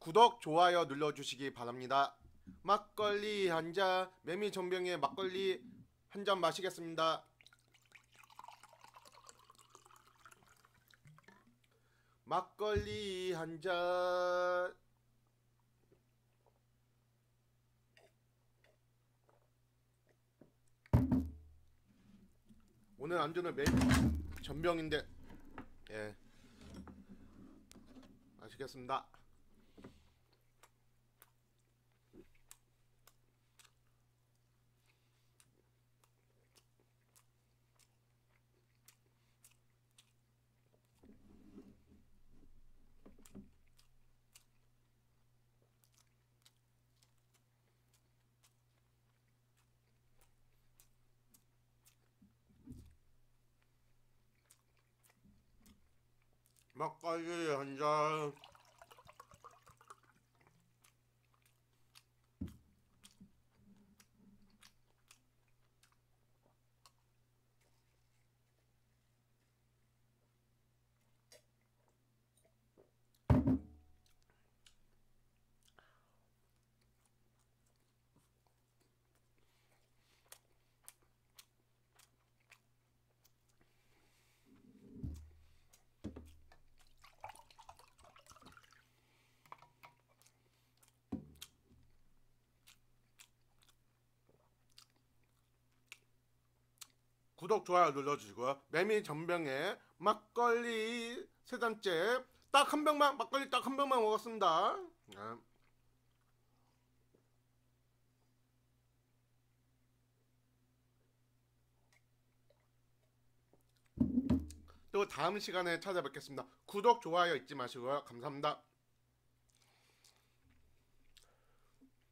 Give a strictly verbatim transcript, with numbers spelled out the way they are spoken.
구독, 좋아요 눌러주시기 바랍니다. 막걸리 한 잔, 매미 전병에 막걸리 한 잔 마시겠습니다. 막걸리 한 잔. 오늘 안주는 매미 전병인데, 예, 마시겠습니다. 막걸리 한 잔. 구독, 좋아요 눌러주시고요. 매미 전병에 막걸리 세 잔째, 딱 한 병만, 막걸리 딱 한 병만 먹었습니다. 네. 또 다음 시간에 찾아뵙겠습니다. 구독, 좋아요 잊지 마시고요. 감사합니다.